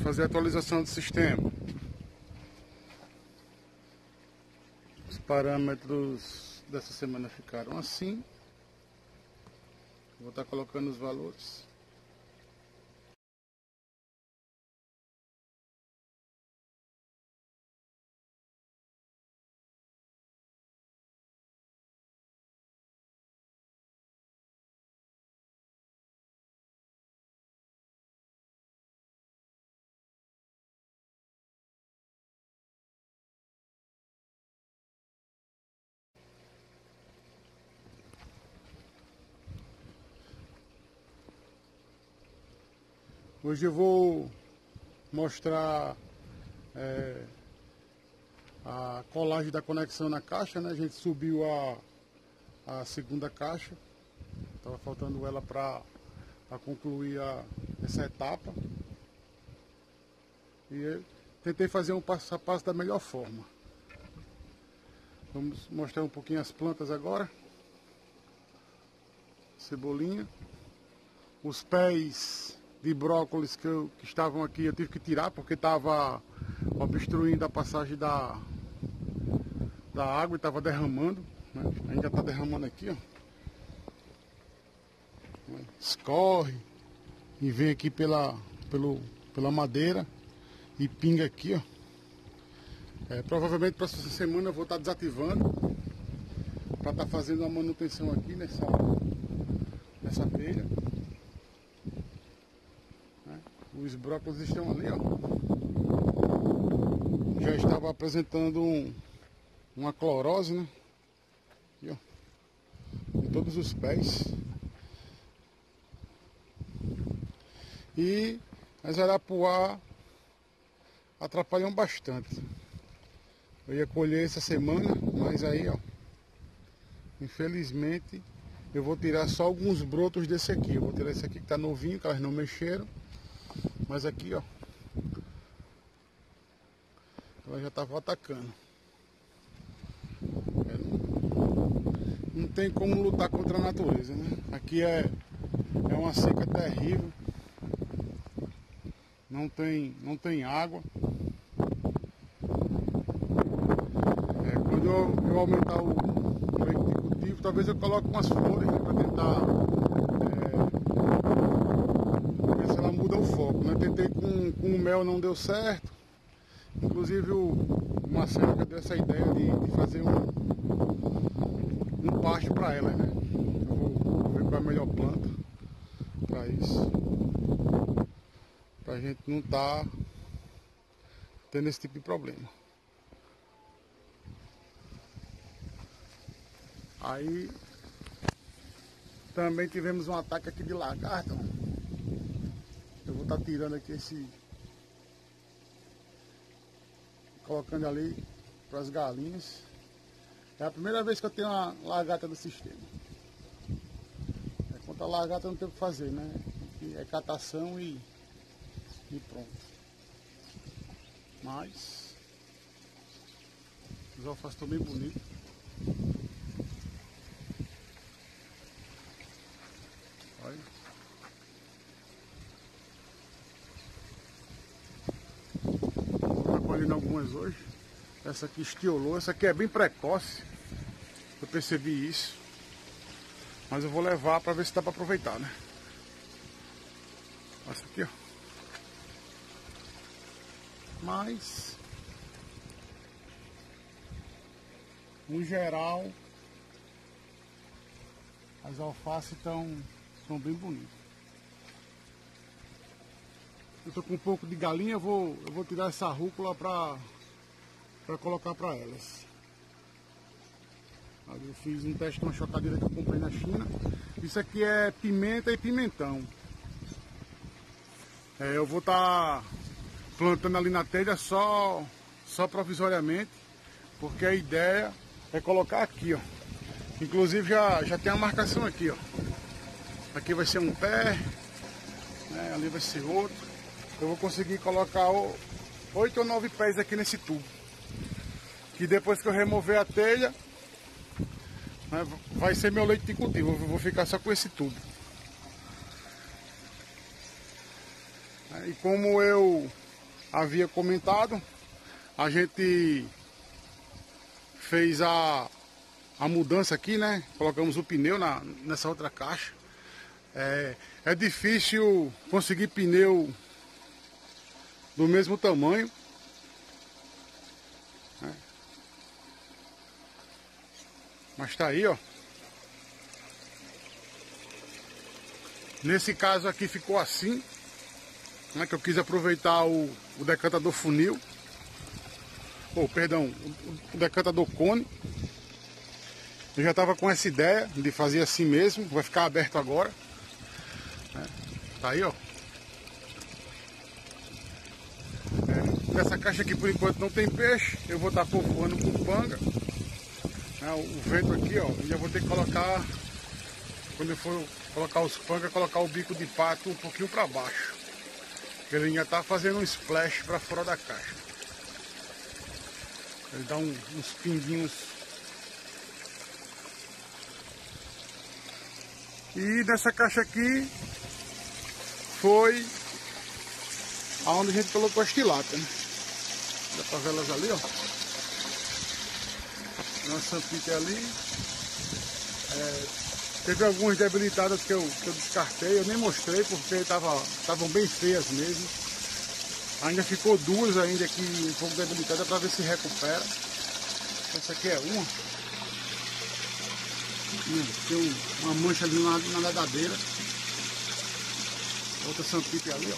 fazer a atualização do sistema. Os parâmetros dessa semana ficaram assim. Vou estar colocando os valores. Hoje eu vou mostrar a colagem da conexão na caixa, né? A gente subiu a segunda caixa, estava faltando ela para concluir essa etapa. E eu tentei fazer um passo a passo da melhor forma. Vamos mostrar um pouquinho as plantas agora. Cebolinha. Os pés de brócolis que estavam aqui eu tive que tirar porque estava obstruindo a passagem da água e estava derramando, né? Ainda está derramando aqui, ó. Escorre e vem aqui pela madeira e pinga aqui, ó. Provavelmente para essa semana eu vou estar desativando para estar fazendo a manutenção aqui nessa telha. Os brócolis estão ali, ó. Já estava apresentando uma clorose, né? Aqui, ó. Em todos os pés. E as arapuá atrapalham bastante. Eu ia colher essa semana, mas aí, ó, infelizmente eu vou tirar só alguns brotos desse aqui. Eu vou tirar esse aqui que tá novinho, que elas não mexeram. Mas aqui, ó, ela já estava atacando. Não tem como lutar contra a natureza, né? Aqui é uma seca terrível. Não tem água. Quando eu aumentar o leite de cultivo, talvez eu coloque umas flores, né, para tentar ver se ela muda o foco, né? Tentei com o mel, não deu certo. Inclusive o Marcelo já deu essa ideia de fazer um pasto para ela, né? Eu vou ver qual é a melhor planta para isso, pra gente não tá tendo esse tipo de problema. Aí também tivemos um ataque aqui de lagarta. Eu vou estar tirando aqui colocando ali para as galinhas. É a primeira vez que eu tenho uma lagarta no sistema. Quanto a lagarta não tem o que fazer, né? É catação e pronto. Mas os alfaces estão bem bonitos. Olha. Estou colhendo algumas hoje. Essa aqui estiolou. Essa aqui é bem precoce. Eu percebi isso. Mas eu vou levar para ver se dá para aproveitar, né? Essa aqui, ó. Mas no geral as alfaces são bem bonitas. Eu tô com um pouco de galinha, eu vou tirar essa rúcula para colocar para elas. Eu fiz um teste com uma chocadeira que eu comprei na China. Isso aqui é pimenta e pimentão. Eu vou estar plantando ali na telha só provisoriamente, porque a ideia é colocar aqui, ó. Inclusive já tem a marcação aqui, ó. Aqui vai ser um pé, né? Ali vai ser outro. Eu vou conseguir colocar 8 ou 9 pés aqui nesse tubo. Que depois que eu remover a telha, né, vai ser meu leite de cultivo. Eu vou ficar só com esse tubo. E como eu havia comentado, a gente fez a mudança aqui, né? Colocamos o pneu nessa outra caixa. É difícil conseguir pneu do mesmo tamanho, né? Mas tá aí, ó. Nesse caso aqui ficou assim, né? Que eu quis aproveitar o decantador funil, perdão, o decantador cone. Eu já estava com essa ideia de fazer assim mesmo, vai ficar aberto agora, né? Tá aí, ó. Nessa caixa aqui por enquanto não tem peixe, eu vou estar povoando com panga, né? O vento aqui, ó, eu já vou ter que colocar, quando eu for colocar os pangas, colocar o bico de pato um pouquinho para baixo. Ele ainda está fazendo um splash para fora da caixa. Ele dá uns pinguinhos. E nessa caixa aqui foi aonde a gente colocou as tilápias, né? Dá pra ver elas ali, ó. Uma sampita ali. Teve algumas debilitadas que eu descartei, eu nem mostrei porque estavam bem feias mesmo. Ainda ficou duas ainda aqui um pouco debilitadas para ver se recupera. Essa aqui é uma. Tem uma mancha ali na nadadeira. Outra sampipe ali, ó.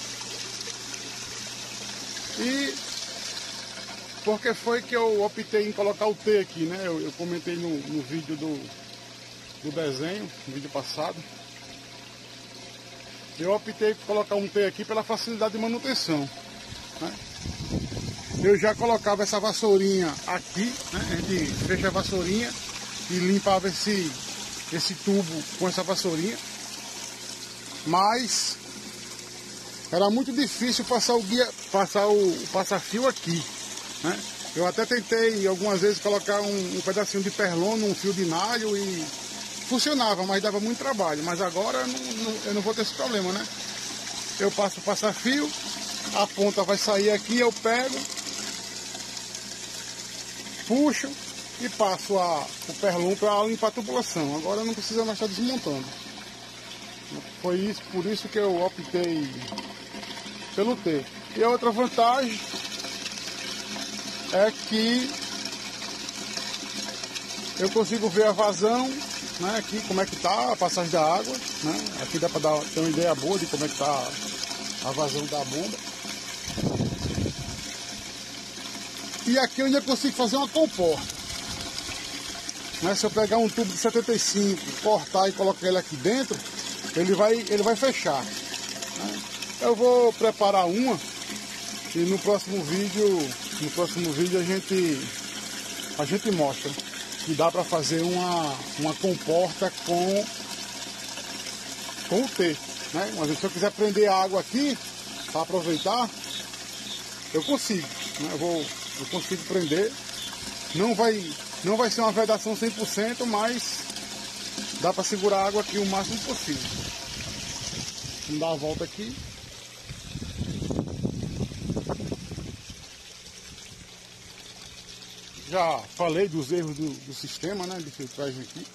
E por que foi que eu optei em colocar o T aqui, né? Eu comentei no vídeo do desenho, no vídeo passado. Eu optei por colocar um T aqui pela facilidade de manutenção, né? Eu já colocava essa vassourinha aqui, né? A gente fecha a vassourinha e limpava esse tubo com essa vassourinha, mas era muito difícil passar o passa-fio aqui, né? Eu até tentei algumas vezes colocar um pedacinho de perlon num fio de nalho e funcionava, mas dava muito trabalho. Mas agora eu não vou ter esse problema, né? Eu passo o passa-fio, a ponta vai sair aqui, eu pego, puxo e passo o perlon para limpar a tubulação. Agora não precisa mais estar desmontando. Foi por isso que eu optei pelo T. E a outra vantagem é que eu consigo ver a vazão, né, aqui como é que tá a passagem da água, né? Aqui dá para ter uma ideia boa de como é que tá a vazão da bomba. E aqui eu ainda consigo fazer uma comporta, né? Se eu pegar um tubo de 75, cortar e colocar ele aqui dentro, ele vai fechar, né? Eu vou preparar uma e no próximo vídeo a gente mostra que dá para fazer uma comporta com o T, né? Mas se eu quiser prender a água aqui para aproveitar, eu consigo, né? Eu consigo prender. Não vai ser uma vedação 100%, mas dá para segurar a água aqui o máximo possível. Vamos dar uma volta aqui. Já falei dos erros do sistema, né, de filtragem aqui.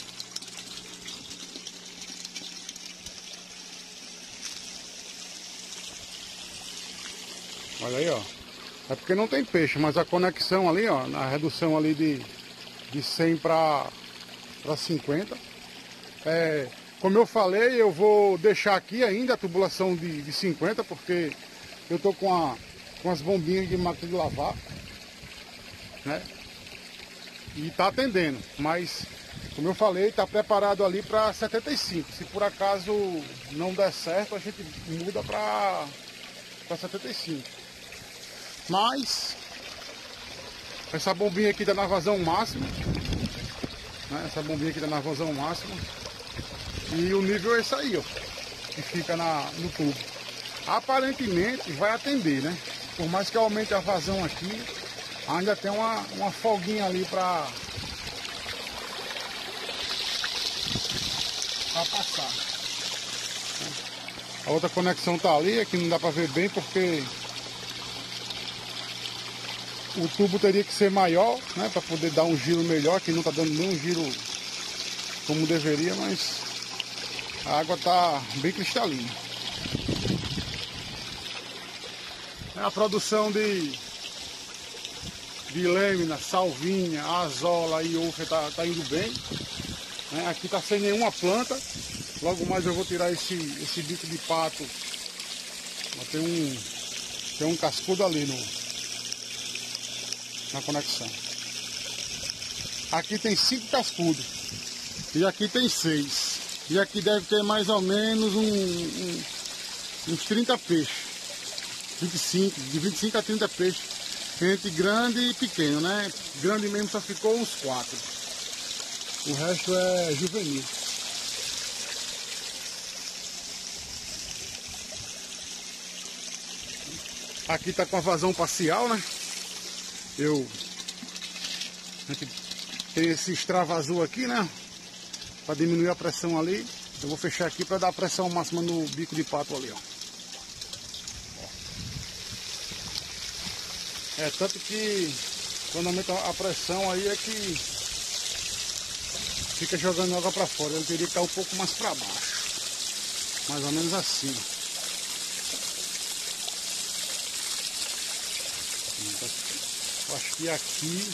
Olha aí, ó. É porque não tem peixe, mas a conexão ali, ó, na redução ali de 100 para 50. Como eu falei, eu vou deixar aqui ainda a tubulação de 50, porque eu tô com as bombinhas de máquina de lavar, né? E tá atendendo, mas como eu falei, tá preparado ali para 75. Se por acaso não der certo, a gente muda para 75. Mas essa bombinha aqui dá na vazão máxima, né? Essa bombinha aqui dá na vazão máxima. E o nível é esse aí, ó, que fica no tubo. Aparentemente vai atender, né? Por mais que eu aumente a vazão aqui, ainda tem uma folguinha ali para passar. A outra conexão tá ali, aqui não dá para ver bem porque o tubo teria que ser maior, né, para poder dar um giro melhor, que não está dando nenhum giro como deveria, mas a água está bem cristalina. A produção de lêmina, salvinha, azola e ufa tá indo bem, né? Aqui tá sem nenhuma planta. Logo mais eu vou tirar esse bico de pato. Tem um cascudo ali na conexão. Aqui tem 5 cascudos e aqui tem 6. E aqui deve ter mais ou menos uns 30 peixes. 25 a 30 peixes. Entre grande e pequeno, né? Grande mesmo só ficou uns 4. O resto é juvenil. Aqui tá com a vazão parcial, né? Aqui tem esse extravasor aqui, né? Para diminuir a pressão ali. Eu vou fechar aqui para dar a pressão máxima no bico de pato ali, ó. Tanto que quando aumenta a pressão aí é que fica jogando água para fora. Ele teria que estar um pouco mais para baixo. Mais ou menos assim. Eu acho que aqui,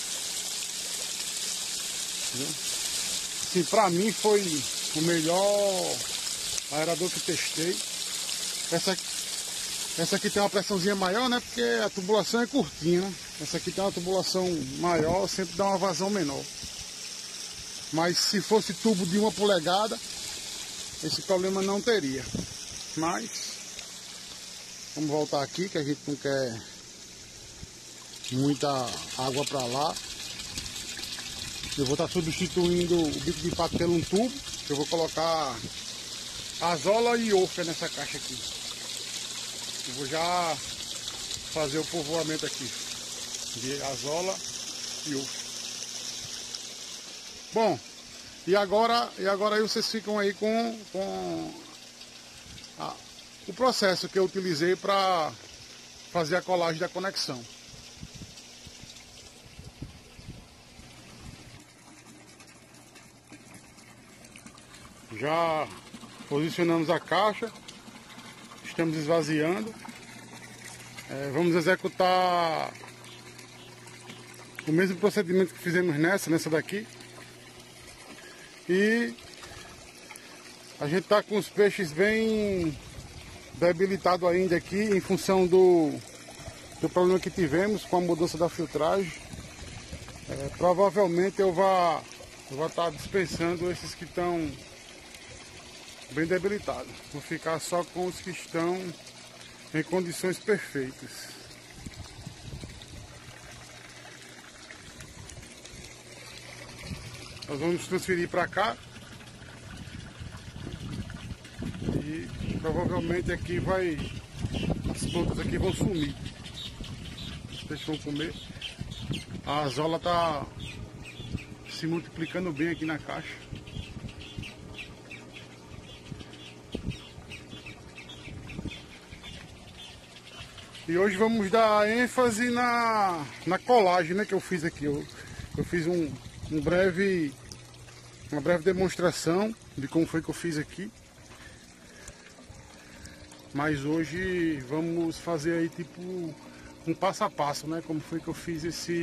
sim, para mim foi o melhor aerador que testei. Essa aqui tem uma pressãozinha maior, né? Porque a tubulação é curtinha, né? Essa aqui tem uma tubulação maior, sempre dá uma vazão menor. Mas se fosse tubo de 1 polegada, esse problema não teria. Mas vamos voltar aqui, que a gente não quer muita água para lá. Eu vou estar substituindo o bico de pato pelo um tubo. Eu vou colocar azola e ofra nessa caixa aqui. Eu vou já fazer o povoamento aqui de azola e ofra. Bom, e agora aí vocês ficam aí com o processo que eu utilizei para fazer a colagem da conexão. Já posicionamos a caixa, estamos esvaziando. Vamos executar o mesmo procedimento que fizemos nessa daqui. E a gente está com os peixes bem debilitados ainda aqui, em função do problema que tivemos com a mudança da filtragem. Provavelmente eu vou estar dispensando esses que estão bem debilitados. Vou ficar só com os que estão em condições perfeitas. Nós vamos transferir para cá. E provavelmente aqui as plantas aqui vão sumir. Os peixes vão comer. A azola está se multiplicando bem aqui na caixa. E hoje vamos dar ênfase na colagem, né, que eu fiz aqui. Eu fiz uma breve demonstração de como foi que eu fiz aqui. Mas hoje vamos fazer aí tipo um passo a passo, né? Como foi que eu fiz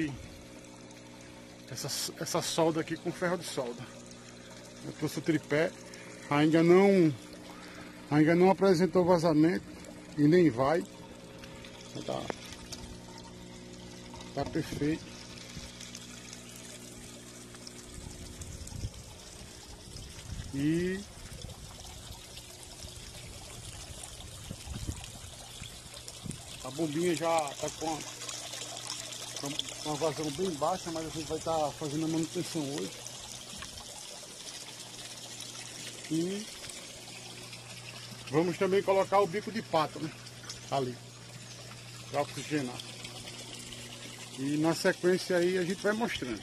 essa solda aqui com ferro de solda. Eu trouxe o tripé, ainda não apresentou vazamento e nem vai. Tá perfeito. E a bombinha já tá com uma vazão bem baixa, mas a gente vai estar fazendo a manutenção hoje. E vamos também colocar o bico de pato, né? Ali, para oxigenar. E na sequência aí a gente vai mostrando.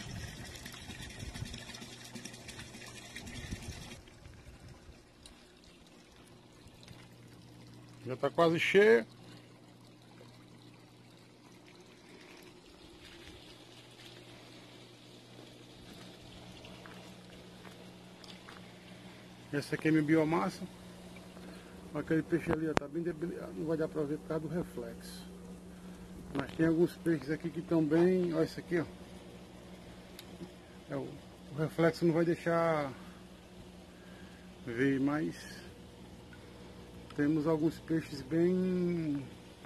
Já está quase cheio. Essa aqui é minha biomassa. Aquele peixe ali, ó, tá bem debilitado, não vai dar pra ver por causa do reflexo. Mas tem alguns peixes aqui que estão bem. Olha esse aqui, ó. O reflexo não vai deixar ver, mas temos alguns peixes bem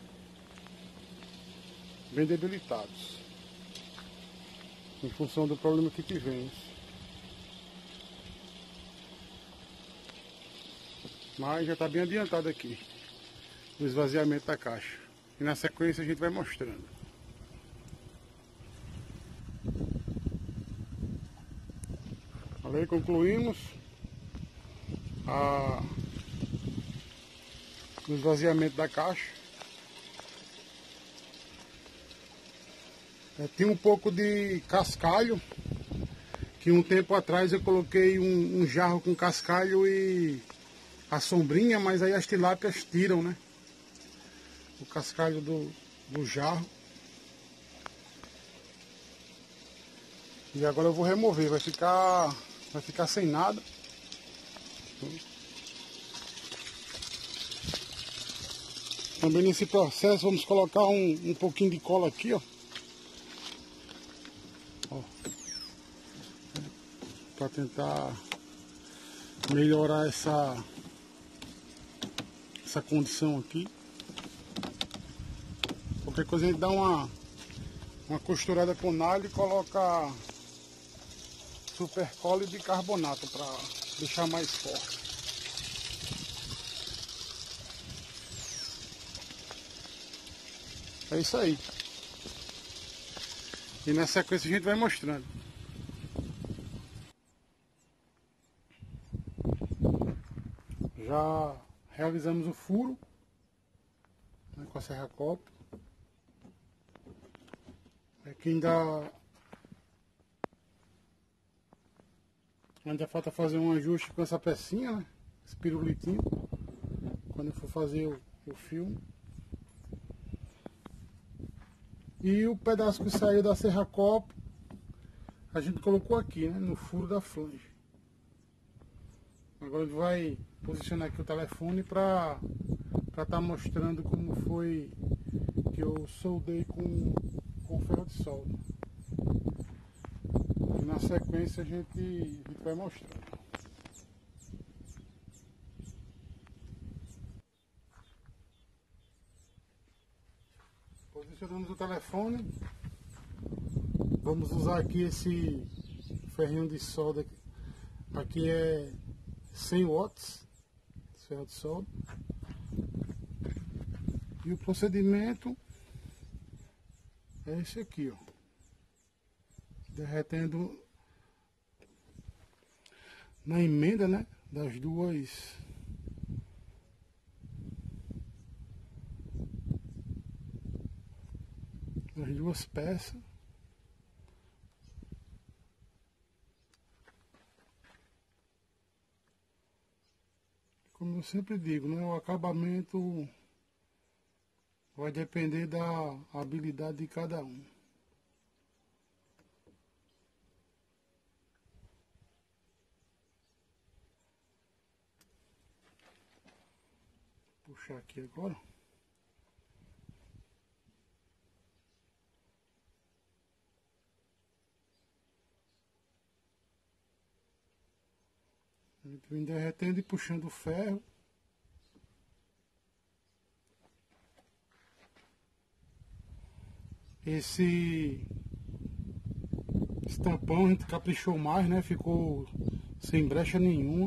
debilitados em função do problema que tivemos. Mas já está bem adiantado aqui o esvaziamento da caixa. E na sequência a gente vai mostrando. Ali concluímos o esvaziamento da caixa. Tem um pouco de cascalho, que um tempo atrás eu coloquei um jarro com cascalho e a sombrinha, mas aí as tilápias tiram, né? O cascalho do jarro. E agora eu vou remover, vai ficar sem nada. Também nesse processo vamos colocar um pouquinho de cola aqui, ó. Para tentar melhorar essa condição aqui. Qualquer coisa a gente dá uma costurada com nalho e coloca supercola e bicarbonato para deixar mais forte. É isso aí. E na sequência a gente vai mostrando. Já realizamos o furo, né, com a serra-copo. Aqui ainda falta fazer um ajuste com essa pecinha, né? Esse pirulitinho, quando eu for fazer o filme. E o pedaço que saiu da serra-copo, a gente colocou aqui, né? No furo da flange. Agora ele vai posicionar aqui o telefone para estar mostrando como foi que eu soldei com ferro de solda. E na sequência a gente vai mostrando. Posicionamos o telefone. Vamos usar aqui esse ferrinho de solda. Aqui é 100 watts, ferro de solda. E o procedimento é esse aqui, ó. Derretendo na emenda, né, das duas peças. Como eu sempre digo, né, o acabamento vai depender da habilidade de cada um. Vou puxar aqui agora. A gente vem derretendo e puxando o ferro. Esse tampão a gente caprichou mais, né? Ficou sem brecha nenhuma.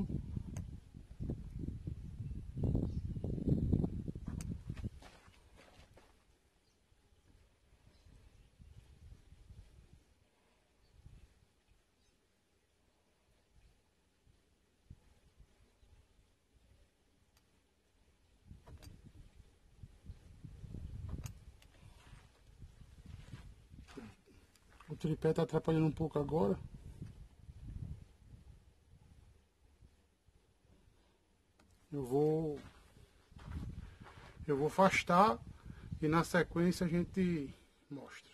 O tripé está atrapalhando um pouco agora. Eu vou afastar e na sequência a gente mostra.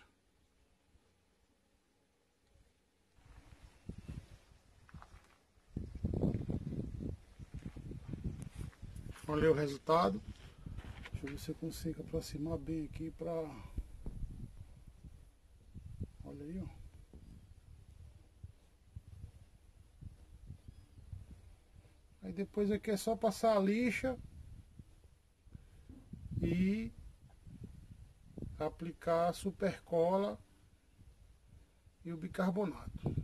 Olha aí o resultado. Deixa eu ver se eu consigo aproximar bem aqui pra... Olha aí, ó. Aí depois aqui é só passar a lixa e aplicar a supercola e o bicarbonato.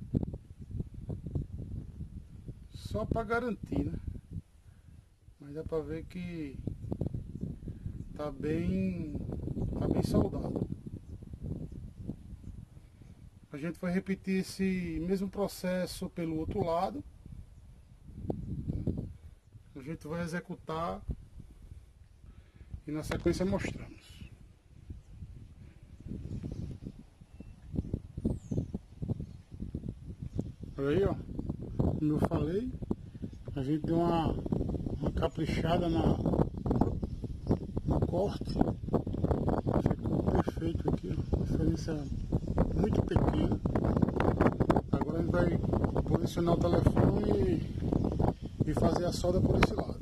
Só para garantir, né? Mas dá para ver que tá bem soldado. A gente vai repetir esse mesmo processo pelo outro lado. A gente vai executar e na sequência mostramos. Olha aí, ó. Como eu falei, a gente deu uma caprichada no corte. Ficou perfeito aqui, ó. Diferença muito pequena. Agora a gente vai posicionar o telefone e fazer a solda por esse lado.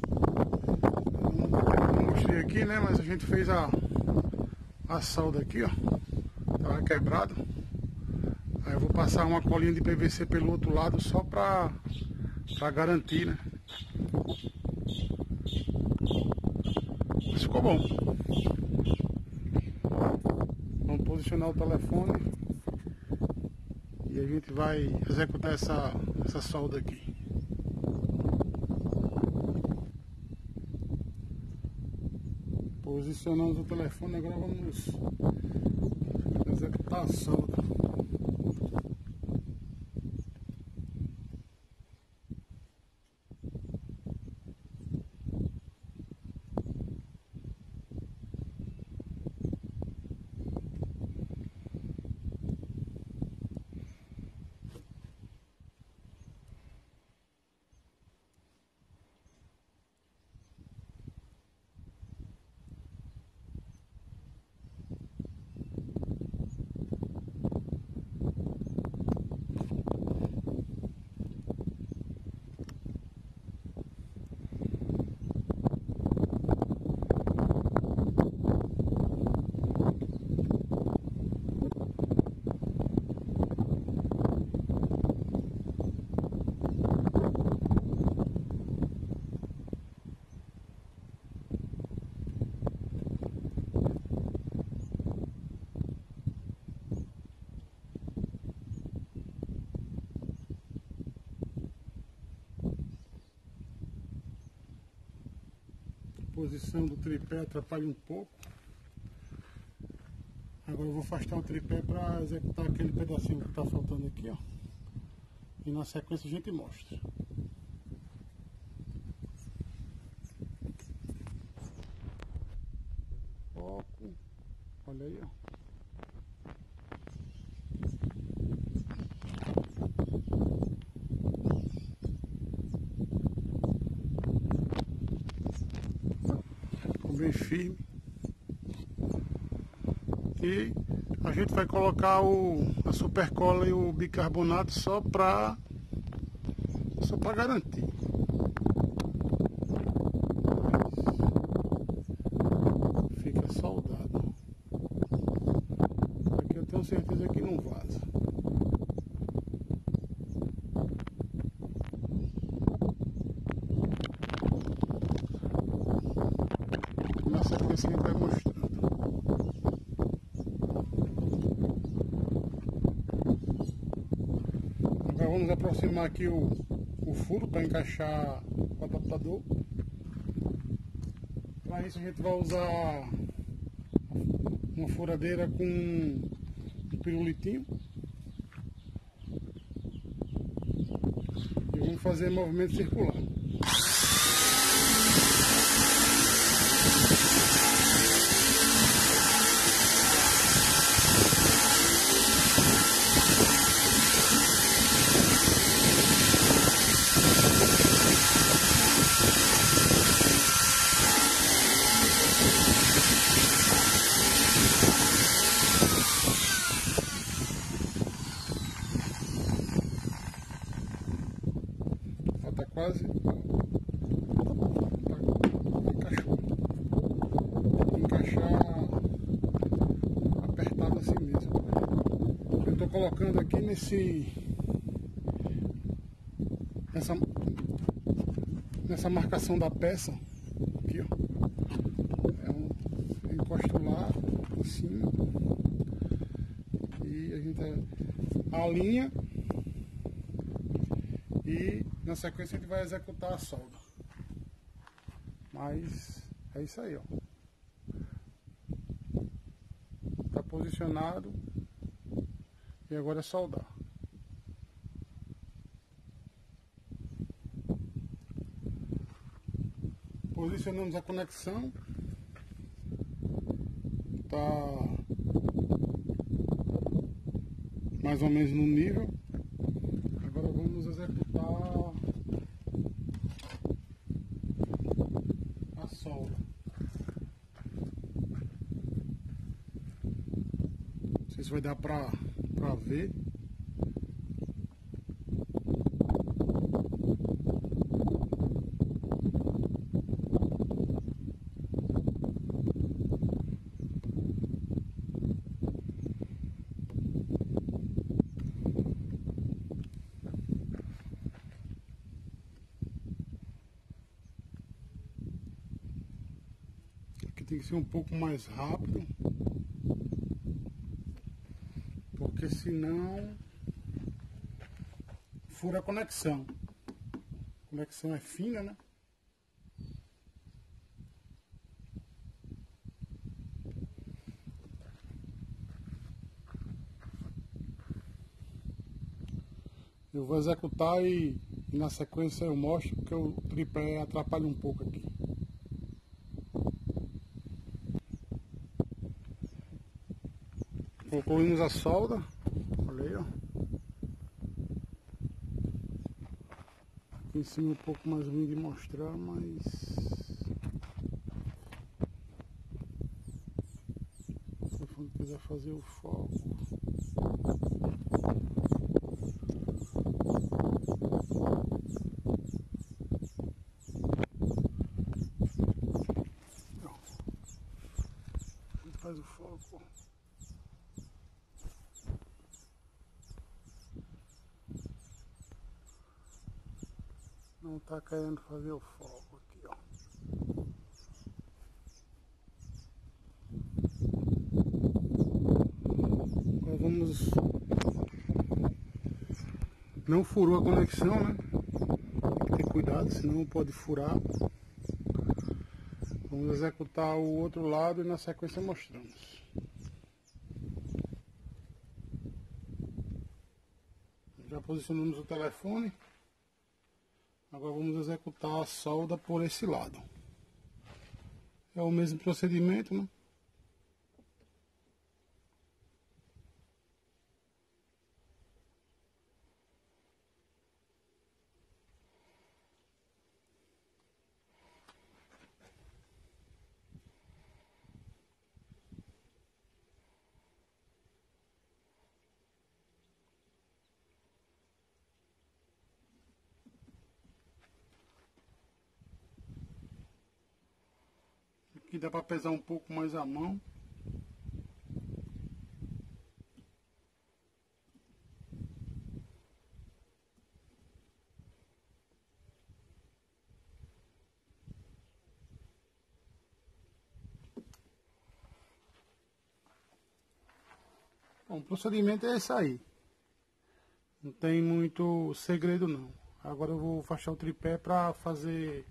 Não mostrei aqui, né? Mas a gente fez a solda aqui, ó. Tava quebrado. Aí eu vou passar uma colinha de PVC pelo outro lado só pra garantir, né? Mas ficou bom. Vamos posicionar o telefone e a gente vai executar essa solda aqui. Posicionamos o telefone, agora vamos executar a solda. A posição do tripé atrapalha um pouco. Agora eu vou afastar o tripé para executar aquele pedacinho que está faltando aqui, ó. E na sequência a gente mostra. Foco. Olha aí, ó. Ficou bem firme. E a gente vai colocar a supercola e o bicarbonato só para garantir. Fica soldado. Aqui eu tenho certeza que não vaza. Na sequência a gente vai mostrando. Agora vamos aproximar aqui o furo para encaixar o adaptador. Para isso a gente vai usar uma furadeira com um pirulitinho. E vamos fazer movimento circular. Tá quase. colocando aqui nessa marcação da peça. Aqui, ó. Encosto lá em cima e a gente alinha e na sequência a gente vai executar a solda. Mas é isso aí, ó. Tá posicionado e agora é soldar. Posicionamos a conexão. Tá mais ou menos no nível. Agora vamos executar a solda. Não sei se vai dar pra ver. Aqui tem que ser um pouco mais rápido, porque senão fura a conexão. A conexão é fina, né? Eu vou executar e na sequência eu mostro, porque o tripé atrapalha um pouco aqui. Concluímos a solda. Olha aí, ó. Aqui em cima um pouco mais ruim de mostrar, mas quando quiser fazer o foco. Faz o foco. Não tá querendo fazer o foco aqui, ó. Agora vamos. Não furou a conexão, né? Tem que ter cuidado, senão pode furar. Vamos executar o outro lado e na sequência mostramos. Já posicionamos o telefone. Agora vamos executar a solda por esse lado. É o mesmo procedimento, né? Aqui dá para pesar um pouco mais a mão. Bom, o procedimento é esse aí. Não tem muito segredo não. Agora eu vou fachar o tripé para fazer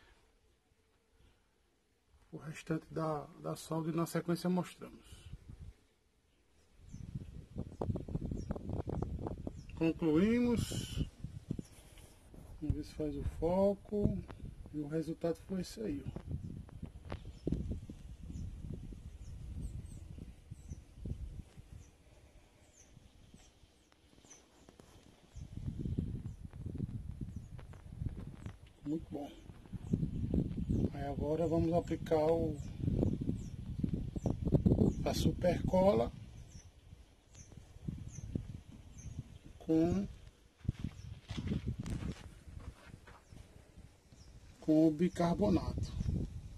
o restante da solda e na sequência mostramos. Concluímos. Vamos ver se faz o foco. E o resultado foi esse aí, ó. Muito bom. Aí agora vamos aplicar a super cola com o bicarbonato.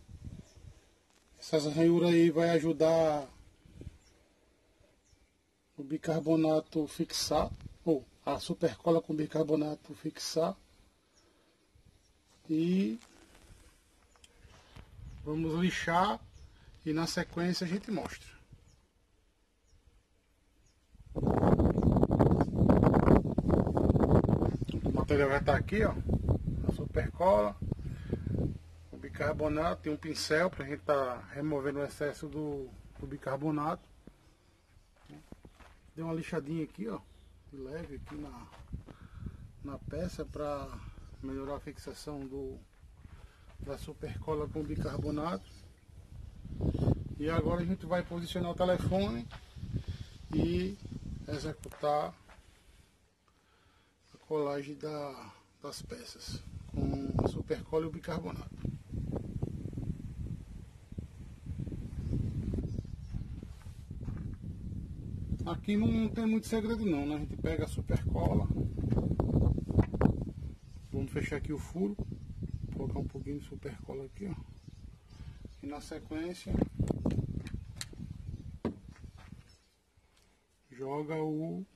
Essas ranhuras aí vai ajudar o bicarbonato fixar, ou a supercola com bicarbonato fixar. E vamos lixar e na sequência a gente mostra. O material já está aqui, ó, a supercola, o bicarbonato, tem um pincel para a gente estar removendo o excesso do bicarbonato. Deu uma lixadinha aqui, ó, de leve aqui na peça para melhorar a fixação da supercola com bicarbonato. E agora a gente vai posicionar o telefone e executar a colagem das peças com a supercola e o bicarbonato. Aqui não tem muito segredo não, né? A gente pega a supercola, vamos fechar aqui o furo, colocar um pouquinho de supercola aqui, ó. E na sequência joga o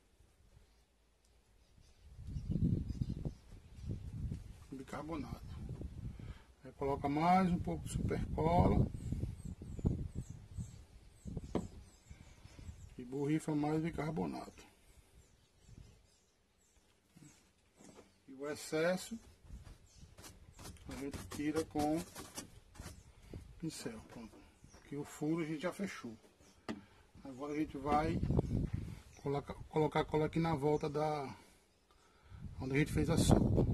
bicarbonato. Aí coloca mais um pouco de supercola e borrifa mais bicarbonato. E o excesso a gente tira com pincel. Pronto. Aqui o furo a gente já fechou. Agora a gente vai colocar a cola aqui na volta da onde a gente fez a solda.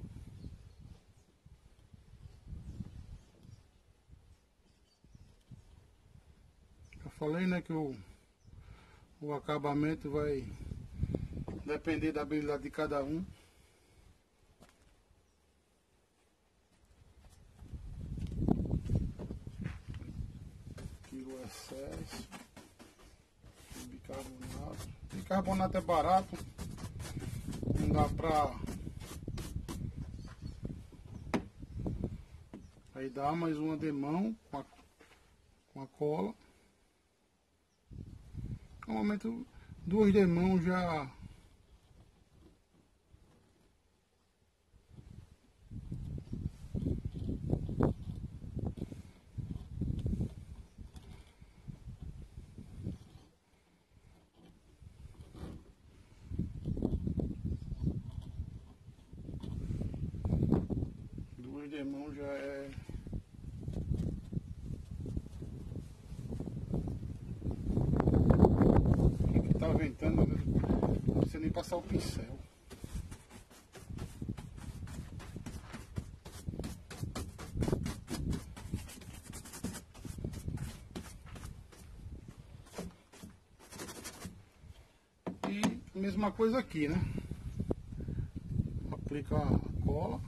Já falei, né, que o acabamento vai depender da habilidade de cada um. Tira o excesso. Bicarbonato. Bicarbonato é barato. Não dá pra... Aí dá mais uma demão com a cola. Normalmente 2 demãos já... Demão já é aqui tá ventando, não precisa nem passar o pincel. E a mesma coisa aqui, né? Aplica a cola.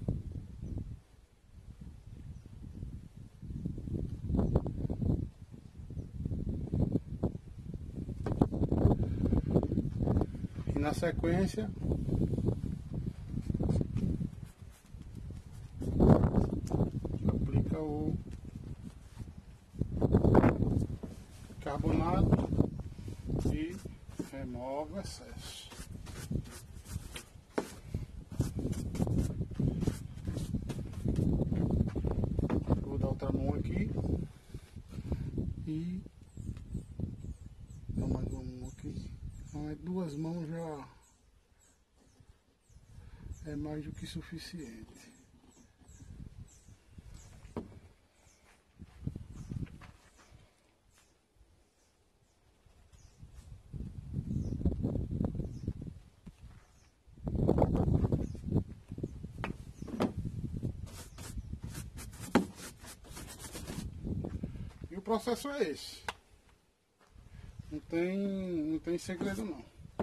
Na sequência aplica o carbonato e remove o excesso. Vou dar outra mão aqui e dar mais uma mão aqui. Então, 2 mãos já é mais do que suficiente. E o processo é esse. Não tem segredo não.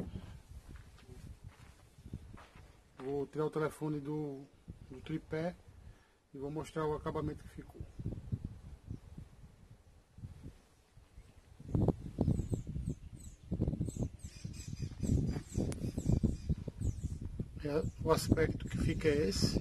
Vou tirar o telefone do tripé e vou mostrar o acabamento que ficou. O aspecto que fica é esse.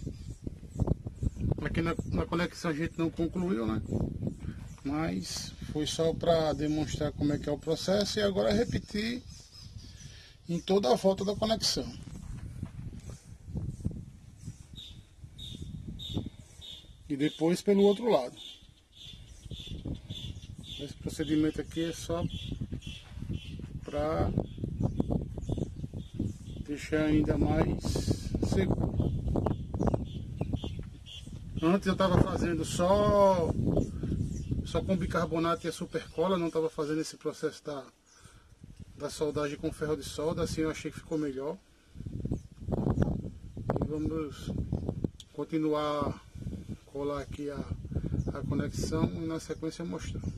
Aqui na conexão a gente não concluiu, né? Mas Foi só para demonstrar como é que é o processo e agora repetir em toda a volta da conexão. E depois pelo outro lado. Esse procedimento aqui é só para deixar ainda mais seguro. Antes eu estava fazendo só com bicarbonato e a supercola, não estava fazendo esse processo da soldagem com ferro de solda, assim eu achei que ficou melhor. E vamos continuar a colar aqui a conexão e na sequência mostramos.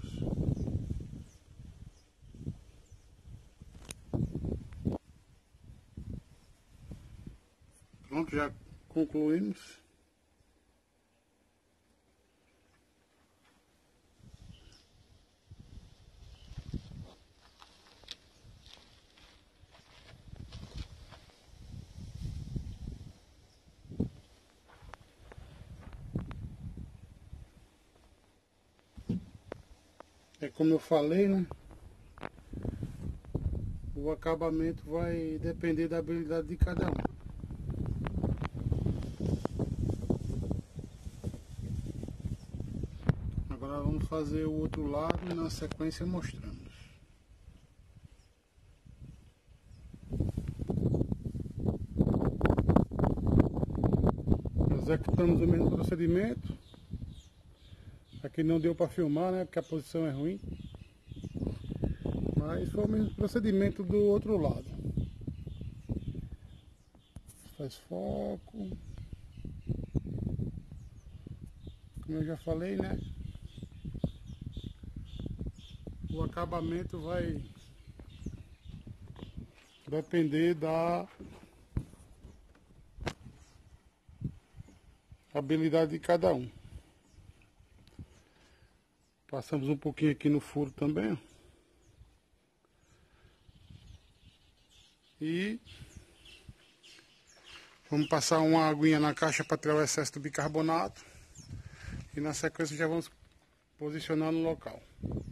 Pronto, já concluímos. É como eu falei, né? O acabamento vai depender da habilidade de cada um. Agora vamos fazer o outro lado e na sequência mostramos. Executamos o mesmo procedimento. Aqui não deu para filmar, né? Porque a posição é ruim. Mas foi o mesmo procedimento do outro lado. Faz foco. Como eu já falei, né? O acabamento vai depender da habilidade de cada um. Passamos um pouquinho aqui no furo também, ó. E vamos passar uma aguinha na caixa para tirar o excesso do bicarbonato. E na sequência já vamos posicionar no local.